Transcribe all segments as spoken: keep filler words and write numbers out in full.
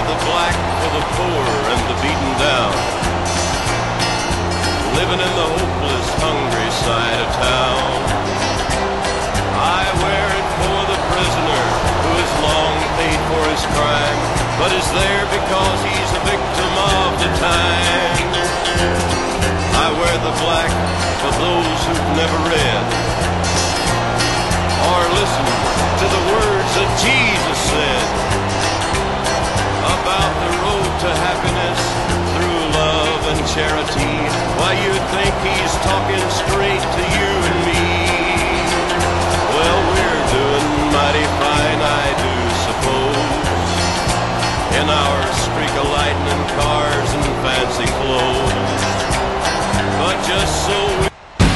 the black for the poor and the beaten down, living in the hopeless, hungry side of town. I wear it for the prisoner who has long paid for his crime, but is there because he's a victim of the time. I wear the black for those who've never read or listened to the words that Jesus said about the road to happiness through love and charity. Why, you'd think he's talking straight to you and me. Well, we're doing mighty fine, I do suppose, in our streak of lightning cars and fancy clothes. But just so we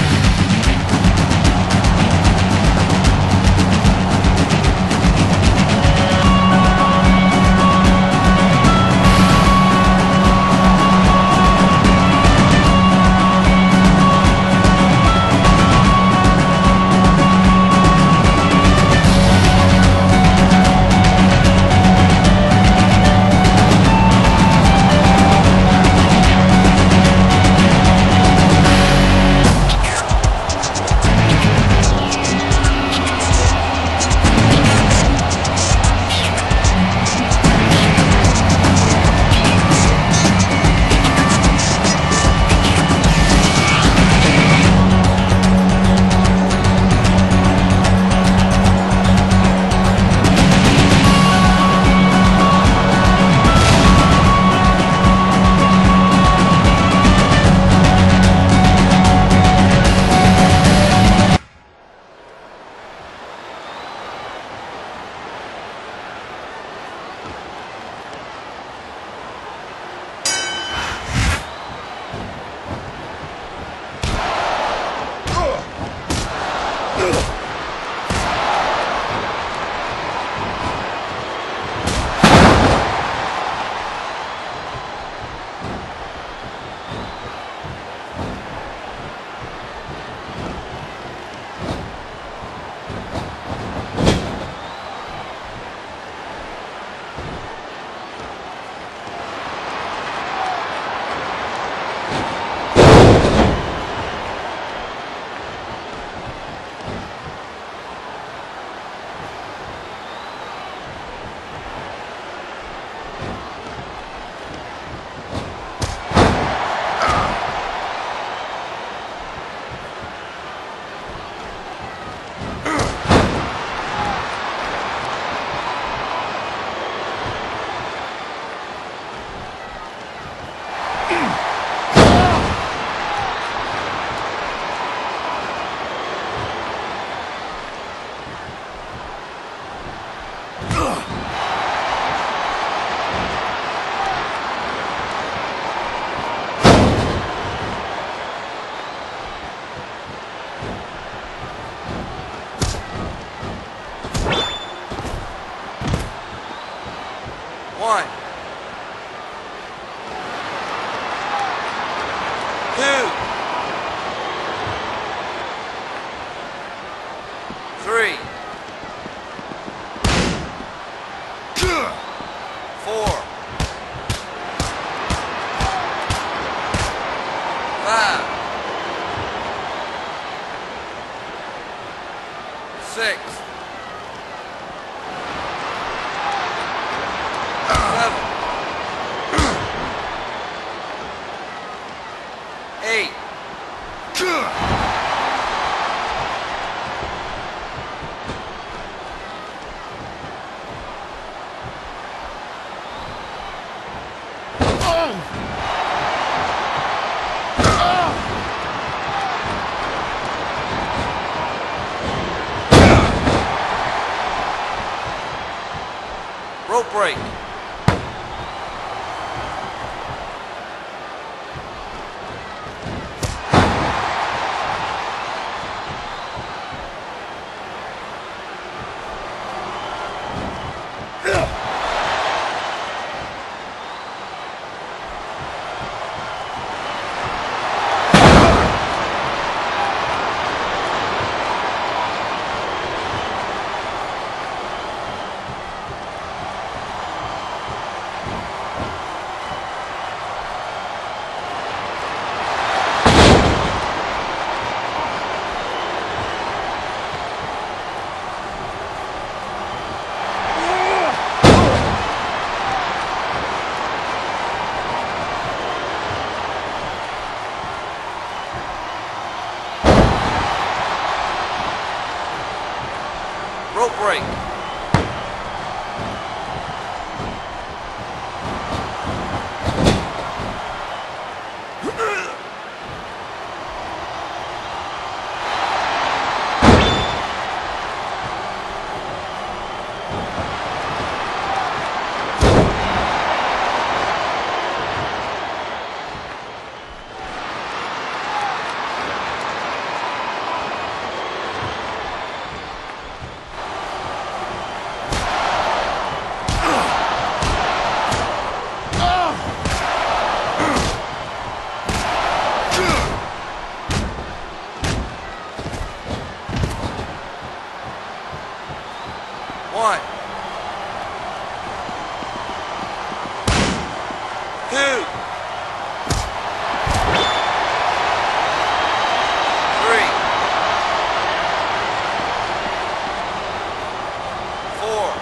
One, two, three, four, five, six, seven, eight, rope break. break. One. Two. Three. Four.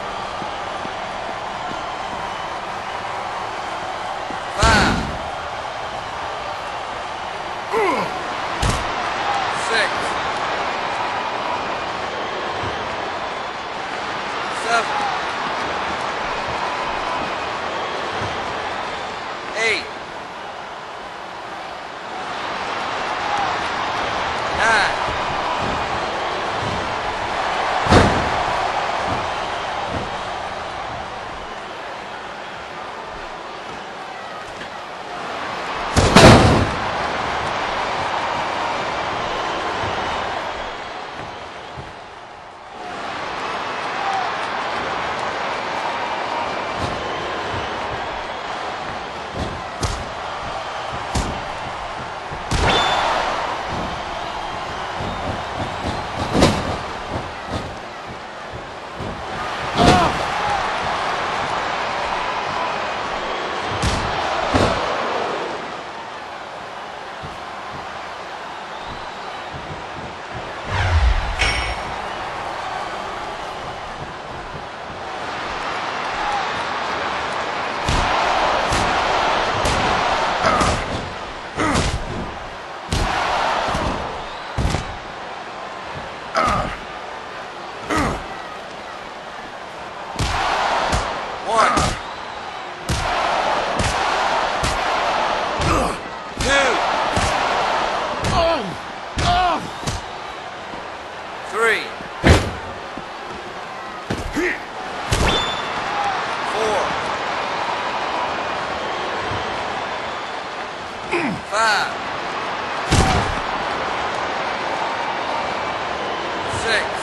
Five. Six. Seven, eight, nine, one, two, three, four, five, six,